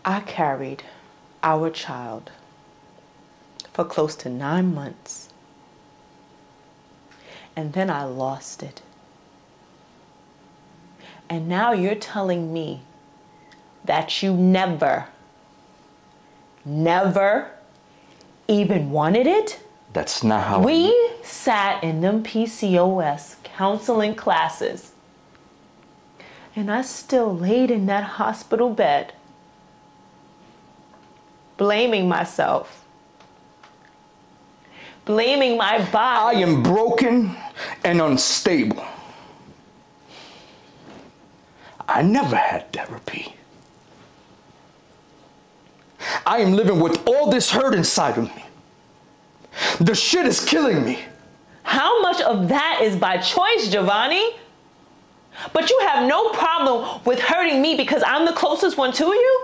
I carried our child for close to 9 months. And then I lost it. And now you're telling me that you never even wanted it? That's not how we sat in them PCOS counseling classes. And I still laid in that hospital bed, blaming myself, blaming my body. I am broken and unstable. I never had therapy. I am living with all this hurt inside of me. The shit is killing me. How much of that is by choice, Giovanni? But you have no problem with hurting me because I'm the closest one to you?